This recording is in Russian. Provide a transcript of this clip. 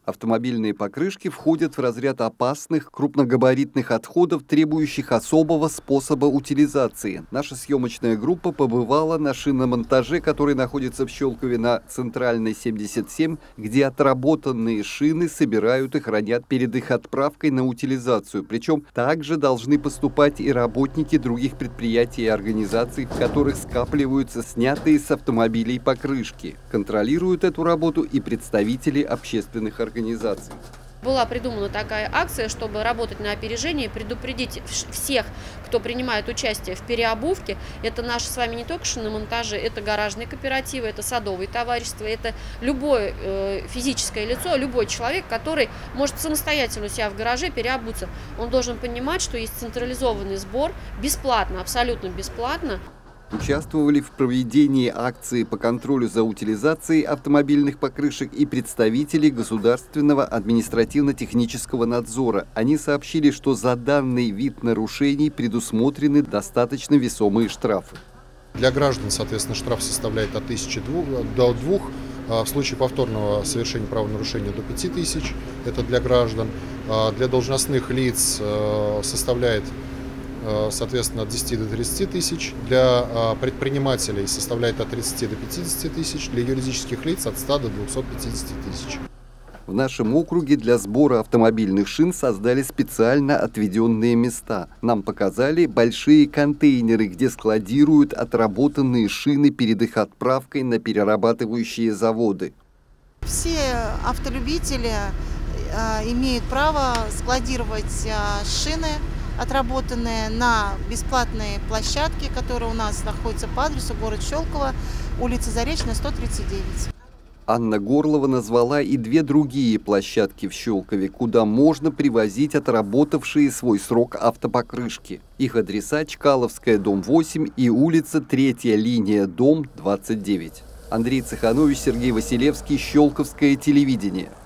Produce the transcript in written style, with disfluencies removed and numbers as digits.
Автомобильные покрышки входят в разряд опасных крупногабаритных отходов, требующих особого способа утилизации. Наша съемочная группа побывала на шиномонтаже, который находится в Щелкове на Центральной 77, где отработанные шины собирают и хранят перед их отправкой на утилизацию. Причем также должны поступать и работники других предприятий и организаций, в которых скапливаются снятые с автомобилей покрышки. Контролируют эту работу и представители общественных организаций. Была придумана такая акция, чтобы работать на опережение, предупредить всех, кто принимает участие в переобувке. Это наши с вами не только шиномонтажи, это гаражные кооперативы, это садовые товарищества, это любое физическое лицо, любой человек, который может самостоятельно у себя в гараже переобуться. Он должен понимать, что есть централизованный сбор, бесплатно, абсолютно бесплатно. Участвовали в проведении акции по контролю за утилизацией автомобильных покрышек и представители Государственного административно-технического надзора. Они сообщили, что за данный вид нарушений предусмотрены достаточно весомые штрафы. Для граждан, соответственно, штраф составляет от 1000 до 2, в случае повторного совершения правонарушения до 5000, это для граждан. Для должностных лиц составляет, соответственно, от 10 до 30 тысяч, для предпринимателей составляет от 30 до 50 тысяч, для юридических лиц от 100 до 250 тысяч. В нашем округе для сбора автомобильных шин создали специально отведенные места. Нам показали большие контейнеры, где складируют отработанные шины перед их отправкой на перерабатывающие заводы. Все автолюбители имеют право складировать шины, отработанные на бесплатной площадке, которая у нас находится по адресу город Щелково, улица Заречная, 139. Анна Горлова назвала и 2 другие площадки в Щелкове, куда можно привозить отработавшие свой срок автопокрышки. Их адреса: Чкаловская, дом 8 и улица 3-я линия, дом 29. Андрей Цеханович, Сергей Василевский, Щелковское телевидение.